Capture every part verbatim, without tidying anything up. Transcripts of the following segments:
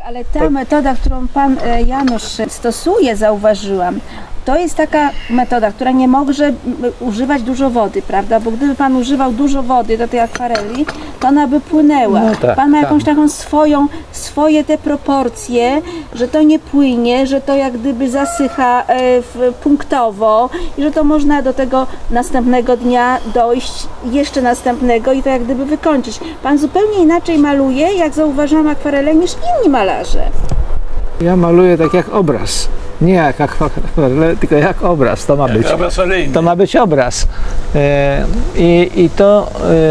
Ale ta metoda, którą pan Janusz stosuje, zauważyłam, to jest taka metoda, która nie może używać dużo wody, prawda? Bo gdyby pan używał dużo wody do tej akwareli, to ona by płynęła. No tak, pan ma jakąś tak. taką swoją, swoje te proporcje, że to nie płynie, że to jak gdyby zasycha e, punktowo i że to można do tego następnego dnia dojść, jeszcze następnego i to jak gdyby wykończyć. Pan zupełnie inaczej maluje, jak zauważyłam, akwarele niż inni malarze. Ja maluję tak jak obraz. Nie jak akwarele, tylko jak obraz. To ma być, to ma być obraz. I, i to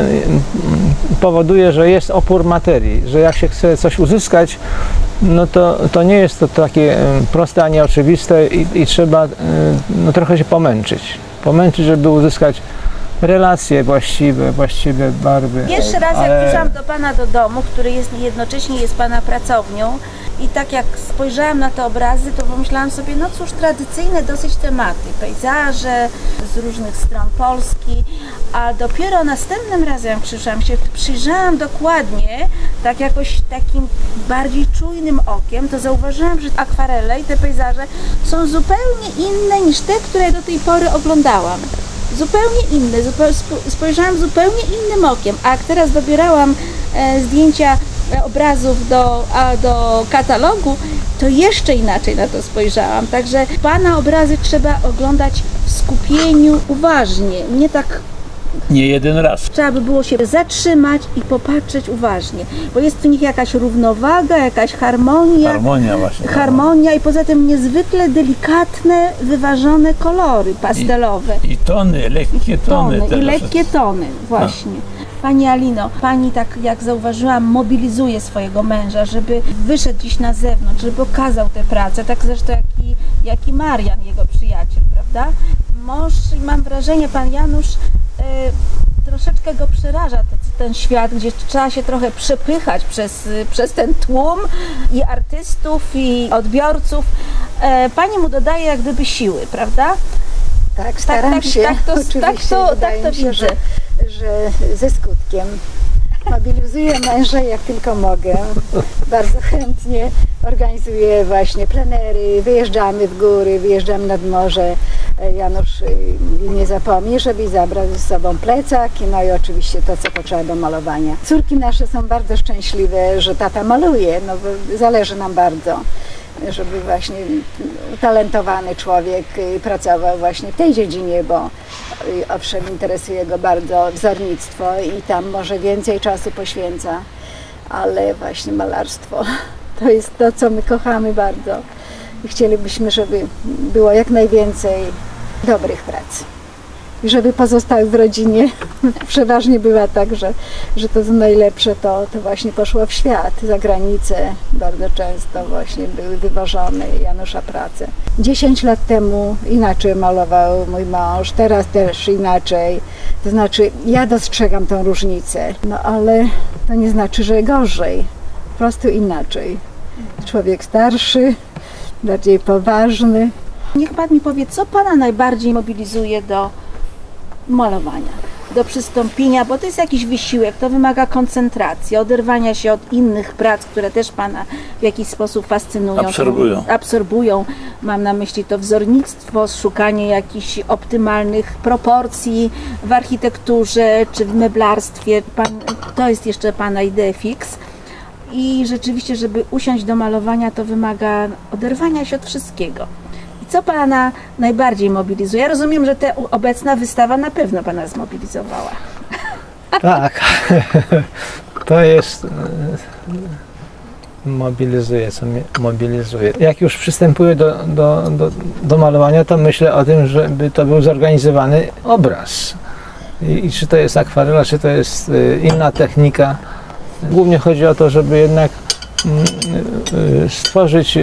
powoduje, że jest opór materii, że jak się chce coś uzyskać, no to, to nie jest to takie proste ani oczywiste i, i trzeba no, trochę się pomęczyć. Pomęczyć, żeby uzyskać relacje właściwe, właściwe barwy. Pierwszy raz ale... jak przyjrzałam do pana do domu, który jest jednocześnie jest pana pracownią i tak jak spojrzałam na te obrazy, to pomyślałam sobie, no cóż, tradycyjne dosyć tematy, pejzaże z różnych stron Polski, a dopiero następnym razem jak przyszłam się, przyjrzałam dokładnie, tak jakoś takim bardziej czujnym okiem, to zauważyłam, że akwarele i te pejzaże są zupełnie inne niż te, które do tej pory oglądałam. Zupełnie inne, spojrzałam zupełnie innym okiem, a jak teraz dobierałam e, zdjęcia e, obrazów do, a, do katalogu, to jeszcze inaczej na to spojrzałam. Także pana obrazy trzeba oglądać w skupieniu uważnie, nie tak... Nie jeden raz. Trzeba by było się zatrzymać i popatrzeć uważnie, bo jest w nich jakaś równowaga, jakaś harmonia. Harmonia właśnie. Harmonia i poza tym niezwykle delikatne, wyważone kolory pastelowe. I, i tony, lekkie tony. tony I lekkie tony, właśnie. No. Pani Alino, pani tak jak zauważyłam, mobilizuje swojego męża, żeby wyszedł dziś na zewnątrz, żeby okazał tę pracę, tak zresztą jak i, jak i Marian, jego przyjaciel, prawda? Mąż, mam wrażenie, pan Janusz y, troszeczkę go przeraża ten, ten świat, gdzie trzeba się trochę przepychać przez, przez ten tłum i artystów, i odbiorców. Y, pani mu dodaje jak gdyby siły, prawda? Tak, staram tak, tak, się. Tak to, Oczywiście, tak to, tak to się, widzę. Że, że ze skutkiem. Mobilizuję męża jak tylko mogę. Bardzo chętnie organizuję właśnie plenery, wyjeżdżamy w góry, wyjeżdżamy nad morze. Janusz nie zapomni, żeby zabrać ze sobą plecak, no i oczywiście to, co potrzeba do malowania. Córki nasze są bardzo szczęśliwe, że tata maluje, no bo zależy nam bardzo, żeby właśnie utalentowany człowiek pracował właśnie w tej dziedzinie, bo owszem, interesuje go bardzo wzornictwo i tam może więcej czasu poświęca, ale właśnie malarstwo to jest to, co my kochamy bardzo i chcielibyśmy, żeby było jak najwięcej dobrych prac. I żeby pozostały w rodzinie. Przeważnie bywa tak, że, że to najlepsze to, to właśnie poszło w świat, za granicę. Bardzo często właśnie były wywożone Janusza prace. Dziesięć lat temu inaczej malował mój mąż, teraz też inaczej. To znaczy ja dostrzegam tą różnicę, no ale to nie znaczy, że gorzej. Po prostu inaczej. Człowiek starszy, bardziej poważny. Niech pan mi powie, co pana najbardziej mobilizuje do malowania, do przystąpienia, bo to jest jakiś wysiłek, to wymaga koncentracji, oderwania się od innych prac, które też pana w jakiś sposób fascynują. Absorbują. Absorbują. Mam na myśli to wzornictwo, szukanie jakichś optymalnych proporcji w architekturze czy w meblarstwie. Pan, to jest jeszcze pana idea fix. I rzeczywiście, żeby usiąść do malowania, to wymaga oderwania się od wszystkiego. Co pana najbardziej mobilizuje? Ja rozumiem, że ta obecna wystawa na pewno pana zmobilizowała. Tak, to jest, mobilizuje, co mnie mobilizuje. Jak już przystępuję do, do, do, do malowania, to myślę o tym, żeby to był zorganizowany obraz. I, i czy to jest akwarela, czy to jest inna technika. Głównie chodzi o to, żeby jednak stworzyć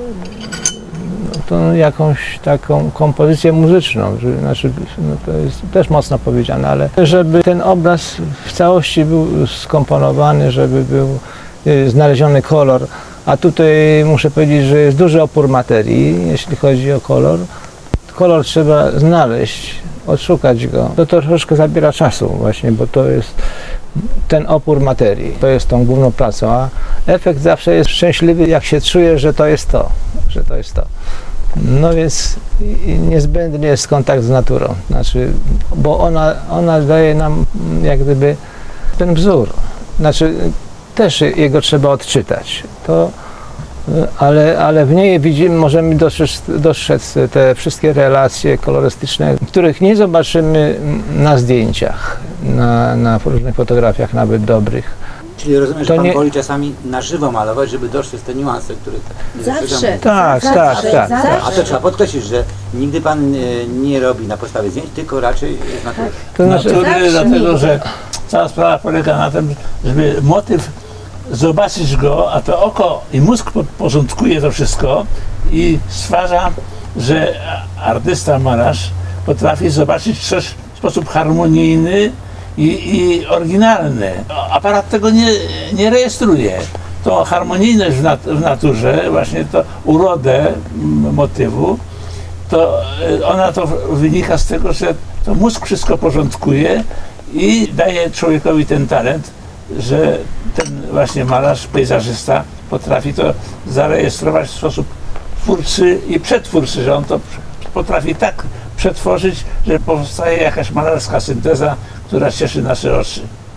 tą jakąś taką kompozycję muzyczną, że, znaczy, no to jest też mocno powiedziane, ale żeby ten obraz w całości był skomponowany, żeby był y, znaleziony kolor, a tutaj muszę powiedzieć, że jest duży opór materii, jeśli chodzi o kolor. Kolor trzeba znaleźć odszukać go. To troszeczkę zabiera czasu właśnie, bo to jest ten opór materii. To jest tą główną pracą, a efekt zawsze jest szczęśliwy, jak się czuje, że to jest to, że to jest to. No więc niezbędny jest kontakt z naturą, znaczy, bo ona, ona daje nam jak gdyby ten wzór. Znaczy, też jego trzeba odczytać. To, ale, ale w niej widzimy, możemy dostrzec, dostrzec te wszystkie relacje kolorystyczne, których nie zobaczymy na zdjęciach, na, na różnych fotografiach, nawet dobrych. Czyli rozumiem, To że pan nie- woli czasami na żywo malować, żeby dostrzec te niuanse, których nie Zawsze. dostrzegamy. Tak, Zawsze, tak, tak, zawsze. tak. A to trzeba podkreślić, że nigdy pan e, nie robi na podstawie zdjęć, tylko raczej z natury. To znaczy, Natury, Zawsze dlatego nigdy. że cała sprawa polega na tym, żeby motyw zobaczyć go, a to oko i mózg po- porządkuje to wszystko i stwarza, że artysta, malarz potrafi zobaczyć coś w sposób harmonijny i, i oryginalny. Aparat tego nie, nie rejestruje. To harmonijność w, nat w naturze, właśnie to urodę mm, motywu, to y, ona to wynika z tego, że to mózg wszystko porządkuje i daje człowiekowi ten talent, że ten właśnie malarz, pejzażysta potrafi to zarejestrować w sposób twórczy i przetwórczy, że on to potrafi tak przetworzyć, że powstaje jakaś malarska synteza, która cieszy nasze oczy.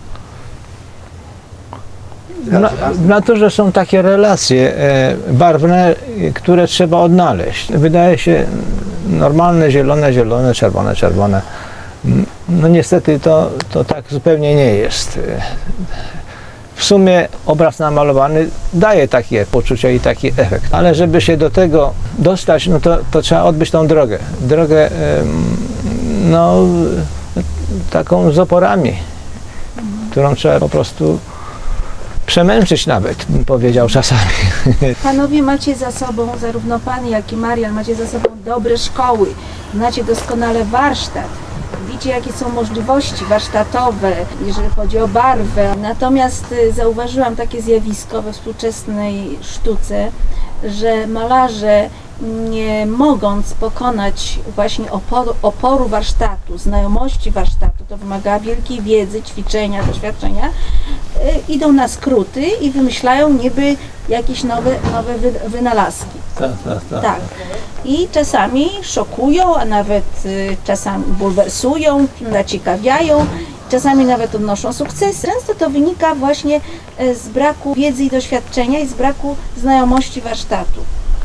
Na, w naturze są takie relacje e, barwne, e, które trzeba odnaleźć. Wydaje się normalne, zielone, zielone, czerwone, czerwone. Mm, No niestety to, to tak zupełnie nie jest. E, W sumie obraz namalowany daje takie poczucie i taki efekt, ale żeby się do tego dostać, no to, to trzeba odbyć tą drogę. Drogę em, no, taką z oporami, którą trzeba po prostu przemęczyć nawet, bym powiedział czasami. Panowie macie za sobą, zarówno pan, jak i Marian, macie za sobą dobre szkoły, znacie doskonale warsztat, widzicie jakie są możliwości warsztatowe, jeżeli chodzi o barwę. Natomiast y, zauważyłam takie zjawisko we współczesnej sztuce, że malarze, nie mogąc pokonać właśnie oporu, oporu warsztatu, znajomości warsztatu, to wymaga wielkiej wiedzy, ćwiczenia, doświadczenia, y, idą na skróty i wymyślają niby jakieś nowe, nowe wy, wynalazki. Tak, tak, tak. Tak. I czasami szokują, a nawet y, czasami bulwersują, zaciekawiają, czasami nawet odnoszą sukcesy. Często to wynika właśnie y, z braku wiedzy i doświadczenia i z braku znajomości warsztatu.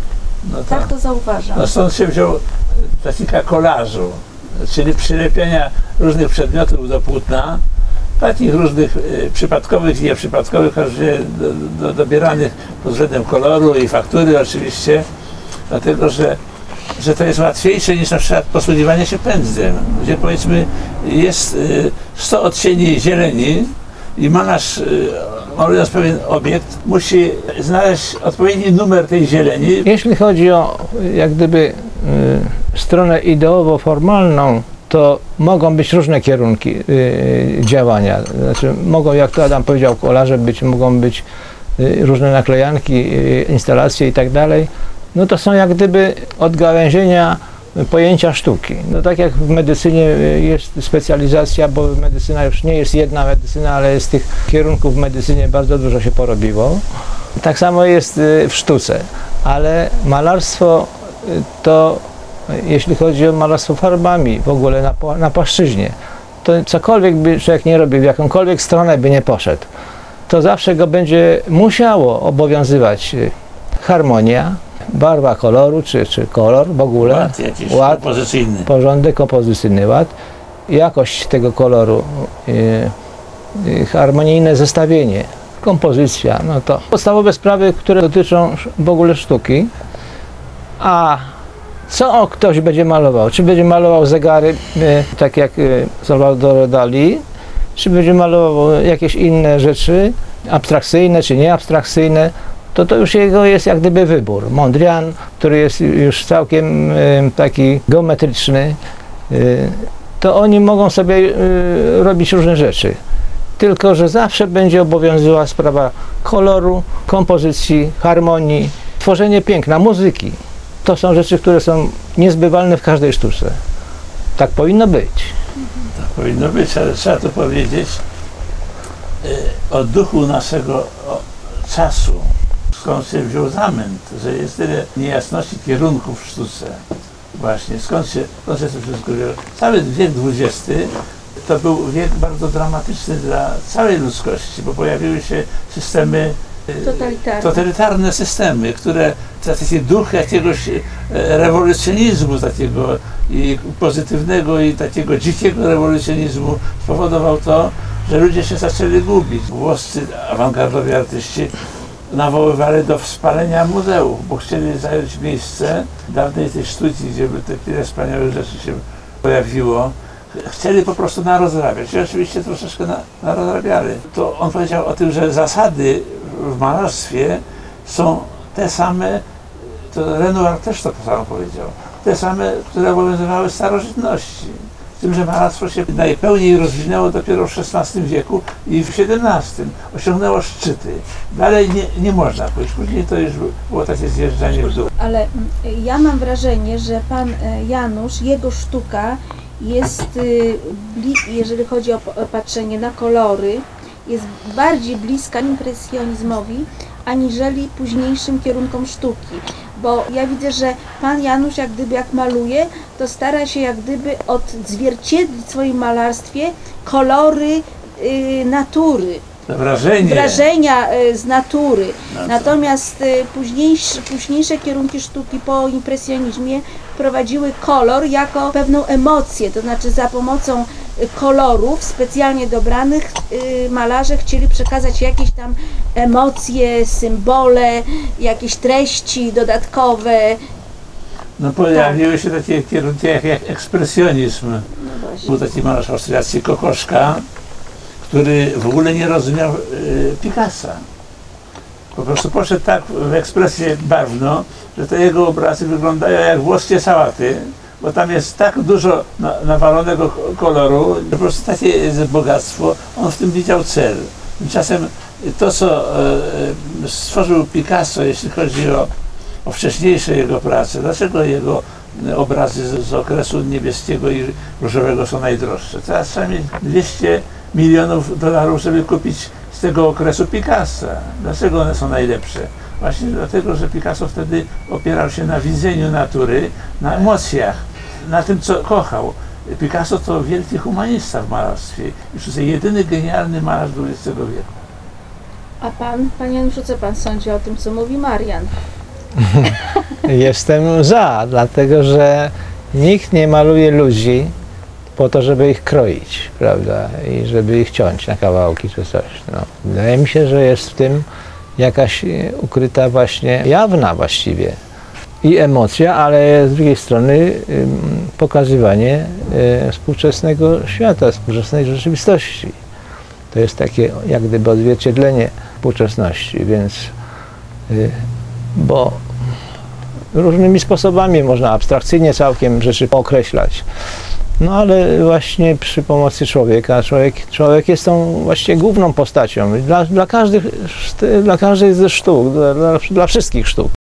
No Tak tak. to zauważam. No stąd się wziął technika kolażu, czyli przylepiania różnych przedmiotów do płótna, takich różnych y, przypadkowych i nieprzypadkowych, każdy do, do, dobieranych pod względem koloru i faktury oczywiście, dlatego że, że to jest łatwiejsze niż na przykład posługiwanie się pędzlem, gdzie powiedzmy jest y, sto odcieni zieleni i malarz, y, malując pewien obiekt, musi znaleźć odpowiedni numer tej zieleni. Jeśli chodzi o jak gdyby y, stronę ideowo-formalną, to mogą być różne kierunki y, działania. Znaczy, mogą, jak to Adam powiedział, kolarze być, mogą być y, różne naklejanki, y, instalacje i tak dalej. No to są jak gdyby odgałęzienia pojęcia sztuki. No tak jak w medycynie y, jest specjalizacja, bo medycyna już nie jest jedna medycyna, ale jest tych kierunków w medycynie bardzo dużo się porobiło. Tak samo jest y, w sztuce, ale malarstwo y, to, jeśli chodzi o malarstwo farbami w ogóle na, pła- na płaszczyźnie, to cokolwiek by człowiek nie robił, w jakąkolwiek stronę by nie poszedł, to zawsze go będzie musiało obowiązywać y, harmonia, barwa koloru, czy, czy kolor w ogóle, Ład jakiś ład, kompozycyjny. porządek, kompozycyjny ład, jakość tego koloru, y, y, harmonijne zestawienie, kompozycja, no to podstawowe sprawy, które dotyczą sz- w ogóle sztuki. A co ktoś będzie malował? Czy będzie malował zegary, y, tak jak y, Salvador Dali, czy będzie malował jakieś inne rzeczy, abstrakcyjne czy nieabstrakcyjne, to to już jego jest jak gdyby wybór. Mondrian, który jest już całkiem y, taki geometryczny, y, to oni mogą sobie y, robić różne rzeczy. Tylko że zawsze będzie obowiązywała sprawa koloru, kompozycji, harmonii, tworzenie piękna, muzyki. To są rzeczy, które są niezbywalne w każdej sztuce. Tak powinno być. Tak powinno być, ale trzeba to powiedzieć y, o duchu naszego o, czasu. Skąd się wziął zamęt, że jest tyle niejasności kierunków w sztuce. Właśnie, skąd się, skąd się to wszystko wzięło. Cały wiek dwudziesty to był wiek bardzo dramatyczny dla całej ludzkości, bo pojawiły się systemy Totalitarne. totalitarne systemy, które taki duch jakiegoś rewolucjonizmu, takiego i pozytywnego i takiego dzikiego rewolucjonizmu spowodował to, że ludzie się zaczęli gubić. Włoscy awangardowi artyści nawoływali do spalenia muzeów, bo chcieli zająć miejsce dawnej tej sztuki, gdzie by te tyle wspaniałych rzeczy się pojawiło. Chcieli po prostu narozrabiać i oczywiście troszeczkę na, narozrabiali. To on powiedział o tym, że zasady w malarstwie są te same, to Renoir też to samo powiedział, te same, które obowiązywały w starożytności. Z tym, że malarstwo się najpełniej rozwinęło dopiero w szesnastym wieku i w siedemnastym. Osiągnęło szczyty. Dalej nie, nie można pójść. Później to już było takie zjeżdżanie w dół. Ale ja mam wrażenie, że pan Janusz, jego sztuka jest, jeżeli chodzi o patrzenie na kolory, jest bardziej bliska impresjonizmowi, aniżeli późniejszym kierunkom sztuki. Bo ja widzę, że pan Janusz jak gdyby jak maluje, to stara się jak gdyby odzwierciedlić w swoim malarstwie kolory y, natury. Wrażenie. Wrażenia y, z natury. No Natomiast y, późniejsze, późniejsze kierunki sztuki po impresjonizmie wprowadziły kolor jako pewną emocję, to znaczy za pomocą kolorów specjalnie dobranych y, malarze chcieli przekazać jakieś tam emocje, symbole, jakieś treści dodatkowe. No pojawiły się takie kierunki jak, jak ekspresjonizm. No właśnie. Był taki malarz austriacki Kokoszka, który w ogóle nie rozumiał y, Picassa. Po prostu poszedł tak w ekspresję barwną, że te jego obrazy wyglądają jak włoskie sałaty, bo tam jest tak dużo na, nawalonego koloru, że po prostu takie jest bogactwo, on w tym widział cel. Tymczasem to, co e, stworzył Picasso, jeśli chodzi o, o wcześniejsze jego prace, dlaczego jego obrazy z, z okresu niebieskiego i różowego są najdroższe? Teraz trzeba mieć dwieście milionów dolarów, żeby kupić z tego okresu Picassa. Dlaczego one są najlepsze? Właśnie dlatego, że Picasso wtedy opierał się na widzeniu natury, na emocjach, na tym, co kochał. Picasso to wielki humanista w malarstwie i to jest jedyny genialny malarz dwudziestego wieku. A pan, panie Januszu, co pan sądzi o tym, co mówi Marian? Jestem za, dlatego że nikt nie maluje ludzi po to, żeby ich kroić, prawda, i żeby ich ciąć na kawałki czy coś. No, wydaje mi się, że jest w tym jakaś ukryta właśnie, jawna właściwie i emocja, ale z drugiej strony pokazywanie współczesnego świata, współczesnej rzeczywistości. To jest takie jak gdyby odzwierciedlenie współczesności, więc bo różnymi sposobami można abstrakcyjnie całkiem rzeczy określać. No ale właśnie przy pomocy człowieka, człowiek, człowiek jest tą właściwie główną postacią dla, dla, każdych, dla każdej ze sztuk, dla, dla wszystkich sztuk.